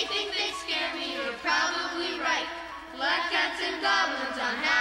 think they scare me, you're probably right. Black cats and goblins on